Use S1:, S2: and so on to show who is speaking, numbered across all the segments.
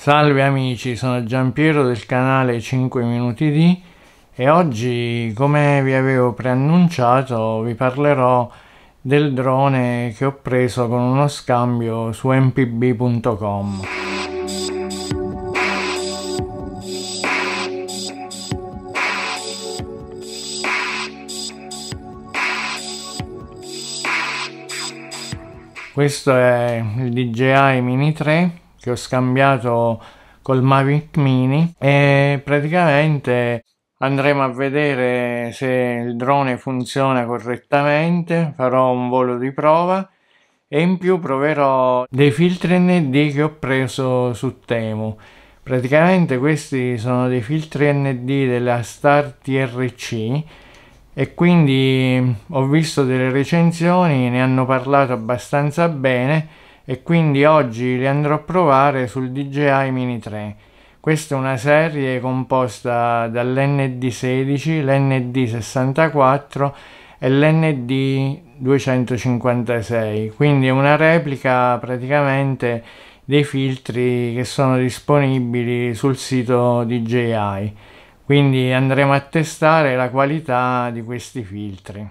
S1: Salve amici, sono Giampiero del canale 5 Minuti di e oggi, come vi avevo preannunciato, vi parlerò del drone che ho preso con uno scambio su mpb.com. Questo è il DJI Mini 3 che ho scambiato col Mavic Mini e praticamente andremo a vedere se il drone funziona correttamente, farò un volo di prova e in più proverò dei filtri ND che ho preso su Temu. Praticamente questi sono dei filtri ND della Star TRC e quindi ho visto delle recensioni, ne hanno parlato abbastanza bene e quindi oggi li andrò a provare sul DJI Mini 3. Questa è una serie composta dall'ND16, l'ND64 e l'ND256, quindi è una replica praticamente dei filtri che sono disponibili sul sito DJI. Quindi andremo a testare la qualità di questi filtri.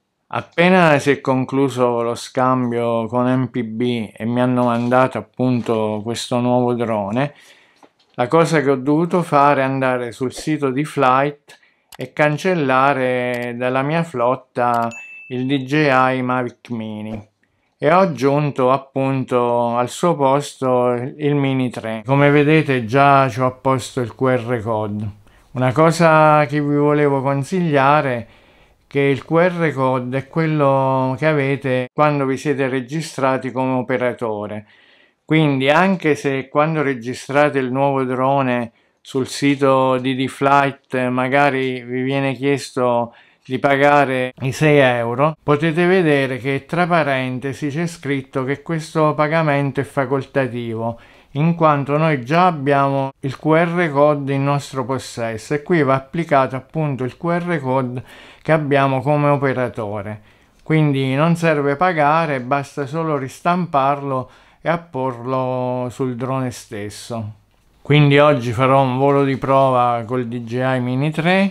S1: Appena si è concluso lo scambio con MPB e mi hanno mandato appunto questo nuovo drone, la cosa che ho dovuto fare è andare sul sito di Flight e cancellare dalla mia flotta il DJI Mavic Mini e ho aggiunto appunto al suo posto il Mini 3. Come vedete già ci ho apposto il QR code. Una cosa che vi volevo consigliare è che il QR code è quello che avete quando vi siete registrati come operatore. Quindi anche se quando registrate il nuovo drone sul sito di D-Flight magari vi viene chiesto di pagare i 6 euro, potete vedere che tra parentesi c'è scritto che questo pagamento è facoltativo, in quanto noi già abbiamo il QR code in nostro possesso e qui va applicato appunto il QR code che abbiamo come operatore. Quindi non serve pagare, basta solo ristamparlo e apporlo sul drone stesso. Quindi oggi farò un volo di prova col DJI Mini 3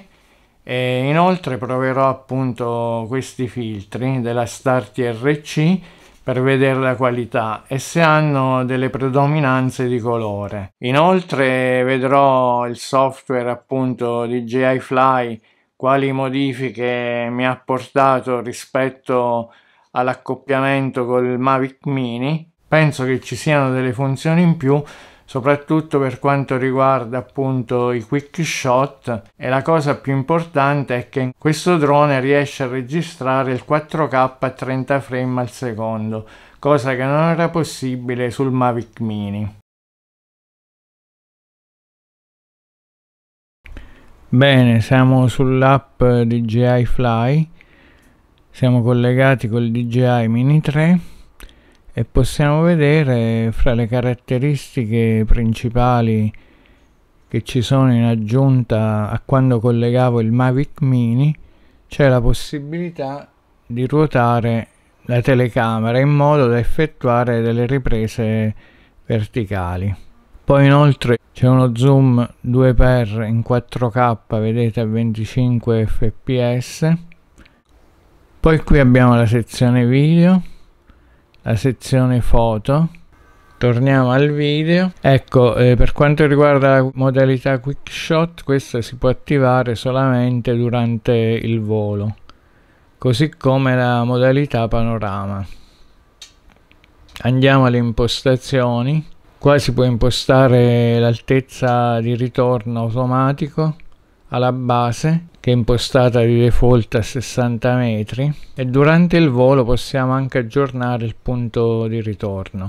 S1: e inoltre proverò appunto questi filtri della Star TRC per vedere la qualità e se hanno delle predominanze di colore. Inoltre vedrò il software appunto DJI Fly, quali modifiche mi ha apportato rispetto all'accoppiamento col Mavic Mini. Penso che ci siano delle funzioni in più, soprattutto per quanto riguarda appunto i quick shot, e la cosa più importante è che questo drone riesce a registrare il 4K a 30 frame al secondo, cosa che non era possibile sul Mavic Mini. Bene, siamo sull'app DJI Fly, siamo collegati col DJI Mini 3 e possiamo vedere fra le caratteristiche principali che ci sono in aggiunta a quando collegavo il Mavic Mini c'è la possibilità di ruotare la telecamera in modo da effettuare delle riprese verticali. Poi inoltre c'è uno zoom 2x in 4K, vedete, a 25 fps. Poi qui abbiamo la sezione video, la sezione foto. Torniamo al video. Ecco, per quanto riguarda la modalità quick shot, questa si può attivare solamente durante il volo, così come la modalità panorama. Andiamo alle impostazioni. Qua si può impostare l'altezza di ritorno automatico alla base, che è impostata di default a 60 metri, e durante il volo possiamo anche aggiornare il punto di ritorno.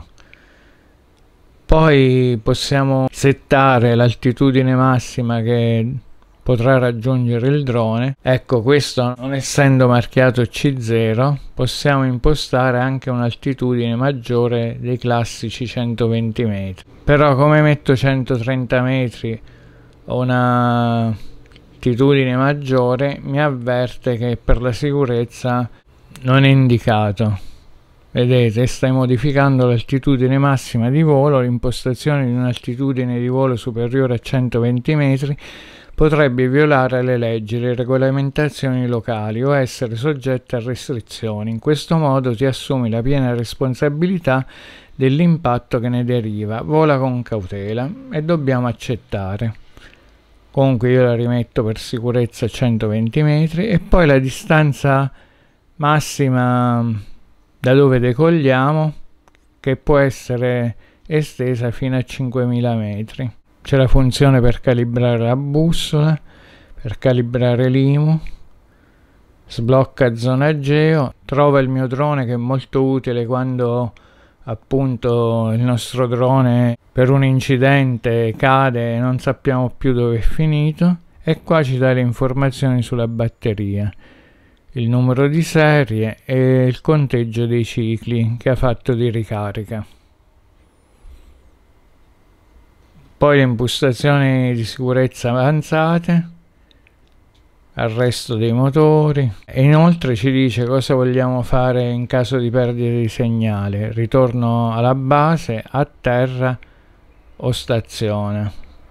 S1: Poi possiamo settare l'altitudine massima che potrà raggiungere il drone. Ecco, questo non essendo marchiato C0 possiamo impostare anche un'altitudine maggiore dei classici 120 metri. Però come metto 130 metri o una altitudine maggiore mi avverte che per la sicurezza non è indicato. Vedete, stai modificando l'altitudine massima di volo. L'impostazione di un'altitudine di volo superiore a 120 metri potrebbe violare le leggi, le regolamentazioni locali o essere soggetta a restrizioni. In questo modo ti assumi la piena responsabilità dell'impatto che ne deriva. Vola con cautela e dobbiamo accettare. Comunque io la rimetto per sicurezza a 120 metri e poi la distanza massima da dove decolliamo, che può essere estesa fino a 5000 metri. C'è la funzione per calibrare la bussola, per calibrare l'IMU, sblocca zona geo, trova il mio drone, che è molto utile quando appunto il nostro drone per un incidente cade e non sappiamo più dove è finito, e qua ci dà le informazioni sulla batteria, il numero di serie e il conteggio dei cicli che ha fatto di ricarica. Poi le impostazioni di sicurezza avanzate, arresto dei motori, e inoltre ci dice cosa vogliamo fare in caso di perdita di segnale: ritorno alla base, a terra o stazione.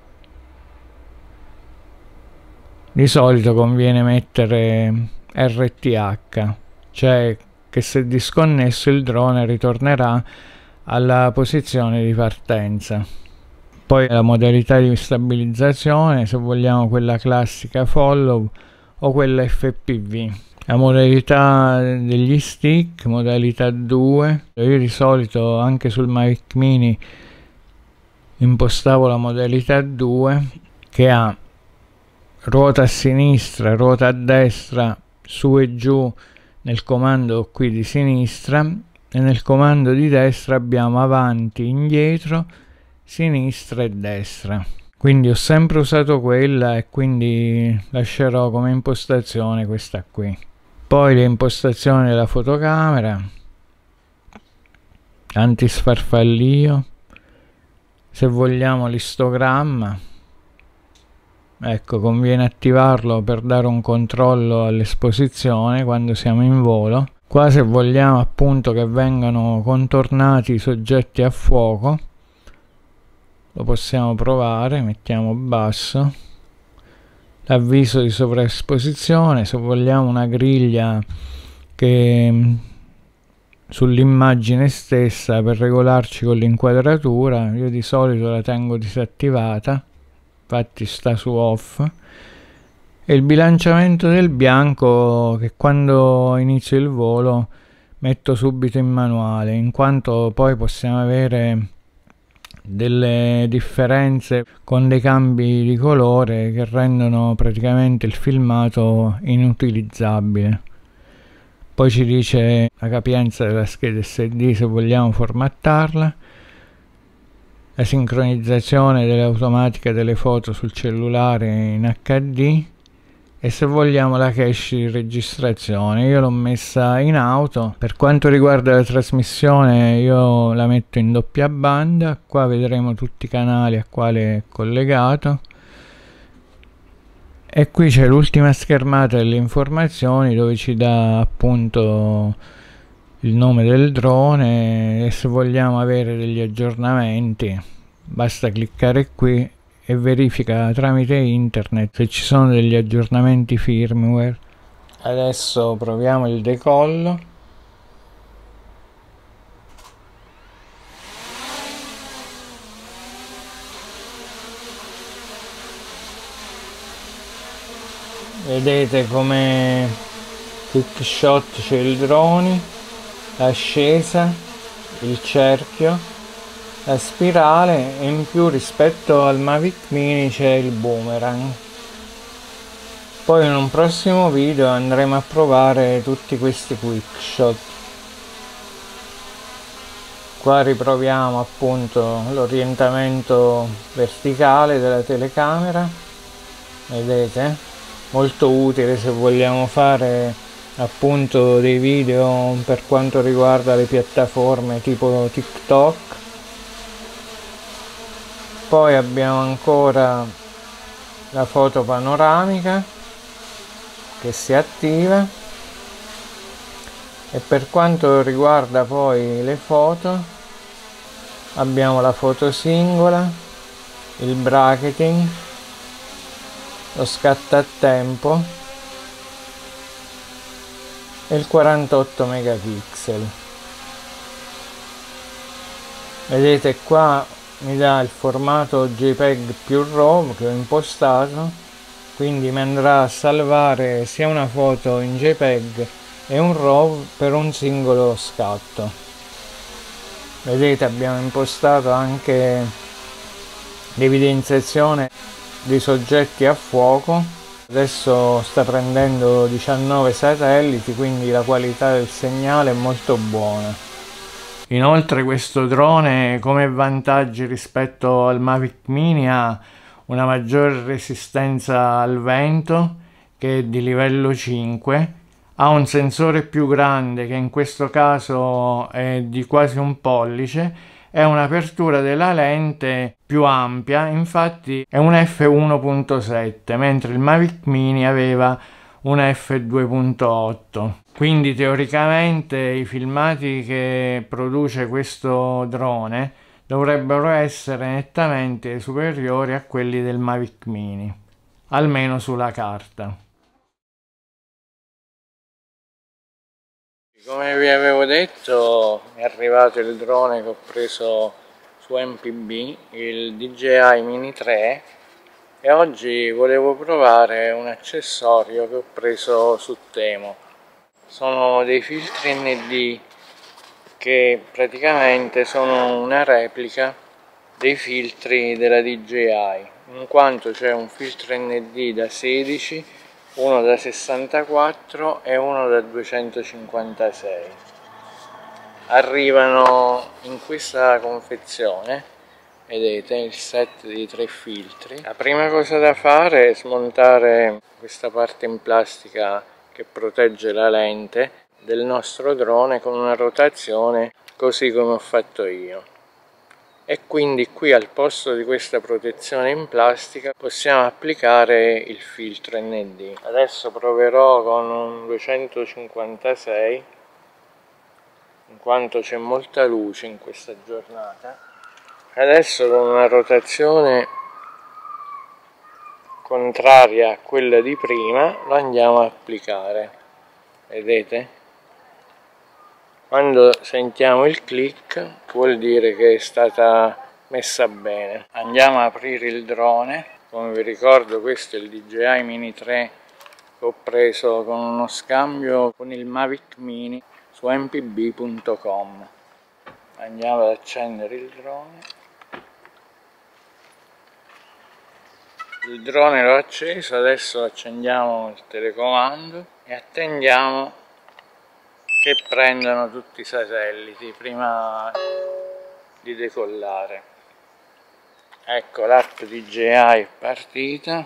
S1: Di solito conviene mettere RTH, cioè che se disconnesso il drone ritornerà alla posizione di partenza. Poi la modalità di stabilizzazione, se vogliamo quella classica follow o quella FPV. La modalità degli stick, modalità 2. Io di solito anche sul Mavic Mini impostavo la modalità 2, che ha ruota a sinistra, ruota a destra, su e giù nel comando qui di sinistra, e nel comando di destra abbiamo avanti, indietro, sinistra e destra. Quindi ho sempre usato quella e quindi lascerò come impostazione questa qui. Poi le impostazioni della fotocamera, antisfarfallio, se vogliamo l'istogramma, ecco, conviene attivarlo per dare un controllo all'esposizione quando siamo in volo. Qua se vogliamo appunto che vengano contornati i soggetti a fuoco, lo possiamo provare, mettiamo basso. L'avviso di sovraesposizione, se vogliamo una griglia che sull'immagine stessa per regolarci con l'inquadratura, io di solito la tengo disattivata, infatti sta su off. E il bilanciamento del bianco, che quando inizio il volo metto subito in manuale, in quanto poi possiamo avere delle differenze con dei cambi di colore che rendono praticamente il filmato inutilizzabile. Poi ci dice la capienza della scheda SD se vogliamo formattarla, la sincronizzazione dell'automatica delle foto sul cellulare in HD, e se vogliamo la cache di registrazione. Io l'ho messa in auto. Per quanto riguarda la trasmissione io la metto in doppia banda. Qua vedremo tutti i canali a quale è collegato, e qui c'è l'ultima schermata delle informazioni dove ci dà appunto il nome del drone, e se vogliamo avere degli aggiornamenti basta cliccare qui e verifica tramite internet se ci sono degli aggiornamenti firmware. Adesso proviamo il decollo. Vedete come quick shot c'è il drone, l'ascesa, il cerchio, la spirale, e in più rispetto al Mavic Mini c'è il boomerang. Poi in un prossimo video andremo a provare tutti questi quick shot. Qua riproviamo appunto l'orientamento verticale della telecamera, vedete? Molto utile se vogliamo fare appunto dei video per quanto riguarda le piattaforme tipo TikTok. Poi abbiamo ancora la foto panoramica che si attiva, E per quanto riguarda poi le foto, abbiamo la foto singola, il bracketing, lo scatto a tempo e il 48 megapixel. Vedete qua mi dà il formato JPEG più RAW che ho impostato, quindi mi andrà a salvare sia una foto in JPEG e un RAW per un singolo scatto. Vedete, abbiamo impostato anche l'evidenziazione dei soggetti a fuoco. Adesso sta prendendo 19 satelliti, quindi la qualità del segnale è molto buona. Inoltre questo drone, come vantaggi rispetto al Mavic Mini, ha una maggiore resistenza al vento, che è di livello 5, ha un sensore più grande che in questo caso è di quasi un pollice e un'apertura della lente più ampia, infatti è un f1.7 mentre il Mavic Mini aveva un f2.8. Quindi teoricamente i filmati che produce questo drone dovrebbero essere nettamente superiori a quelli del Mavic Mini, almeno sulla carta. Come vi avevo detto, è arrivato il drone che ho preso su MPB, il DJI Mini 3, e oggi volevo provare un accessorio che ho preso su Temo. Sono dei filtri ND che praticamente sono una replica dei filtri della DJI, in quanto c'è un filtro ND da 16, uno da 64 e uno da 256. Arrivano in questa confezione, vedete il set di 3 filtri. La prima cosa da fare è smontare questa parte in plastica che protegge la lente del nostro drone con una rotazione così come ho fatto io, e quindi qui al posto di questa protezione in plastica possiamo applicare il filtro ND. Adesso proverò con un 256 in quanto c'è molta luce in questa giornata. Adesso con una rotazione contraria a quella di prima lo andiamo a applicare, vedete? Quando sentiamo il click vuol dire che è stata messa bene. Andiamo a aprire il drone. Come vi ricordo, questo è il DJI Mini 3 che ho preso con uno scambio con il Mavic Mini su mpb.com. Andiamo ad accendere il drone. Il drone l'ho acceso, adesso accendiamo il telecomando e attendiamo che prendano tutti i satelliti prima di decollare. Ecco, l'app DJI è partita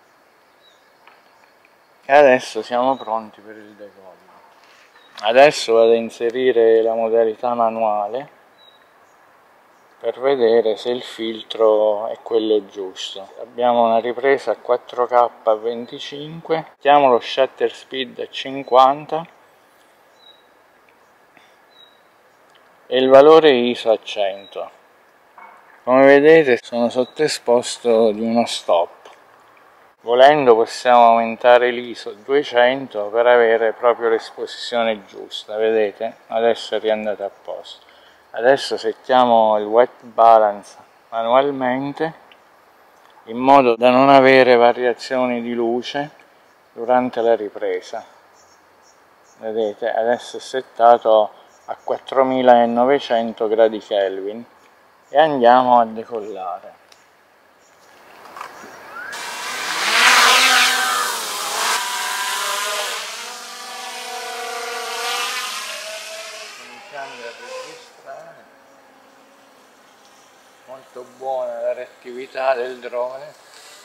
S1: e adesso siamo pronti per il decollo. Adesso vado a inserire la modalità manuale per vedere se il filtro è quello giusto. Abbiamo una ripresa a 4K a 25, mettiamo lo shutter speed a 50 e il valore ISO a 100. Come vedete sono sottoesposto di uno stop. Volendo possiamo aumentare l'ISO a 200 per avere proprio l'esposizione giusta, vedete? Adesso è riandato a posto. Adesso settiamo il white balance manualmente in modo da non avere variazioni di luce durante la ripresa. Vedete, adesso è settato a 4900 gradi Kelvin e andiamo a decollare. Iniziando a registrare, molto buona la reattività del drone.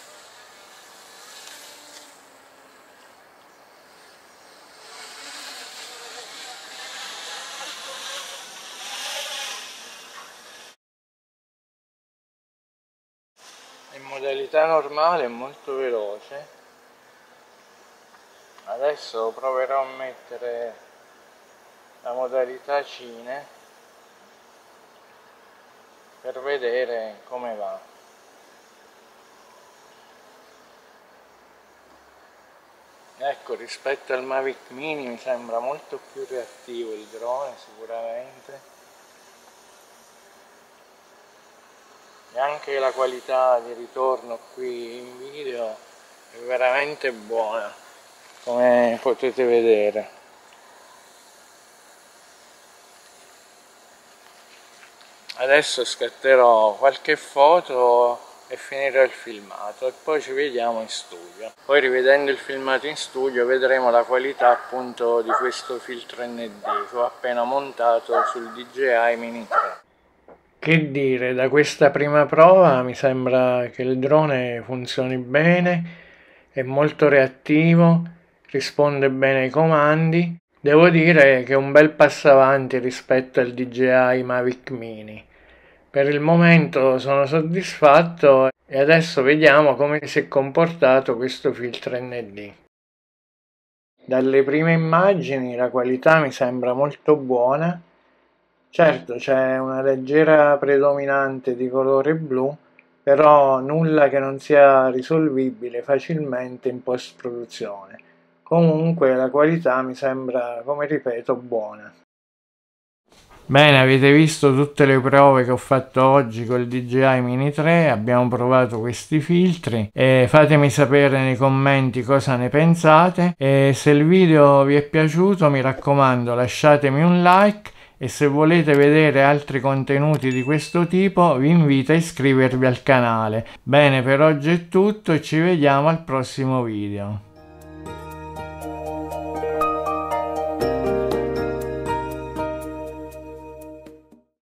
S1: In modalità normale è molto veloce. Adesso proverò a mettere la modalità cine per vedere come va. Ecco, rispetto al Mavic Mini mi sembra molto più reattivo il drone sicuramente, e anche la qualità di ritorno qui in video è veramente buona, come potete vedere. Adesso scatterò qualche foto e finirò il filmato e poi ci vediamo in studio. Poi rivedendo il filmato in studio vedremo la qualità appunto di questo filtro ND che ho appena montato sul DJI Mini 3. Che dire, da questa prima prova mi sembra che il drone funzioni bene, è molto reattivo, risponde bene ai comandi. Devo dire che è un bel passo avanti rispetto al DJI Mavic Mini. Per il momento sono soddisfatto e adesso vediamo come si è comportato questo filtro ND. Dalle prime immagini la qualità mi sembra molto buona. Certo, c'è una leggera predominante di colore blu, però nulla che non sia risolvibile facilmente in post-produzione. Comunque la qualità mi sembra, come ripeto, buona. Bene, avete visto tutte le prove che ho fatto oggi col DJI Mini 3, abbiamo provato questi filtri e fatemi sapere nei commenti cosa ne pensate, e se il video vi è piaciuto mi raccomando lasciatemi un like e se volete vedere altri contenuti di questo tipo vi invito a iscrivervi al canale. Bene, per oggi è tutto e ci vediamo al prossimo video.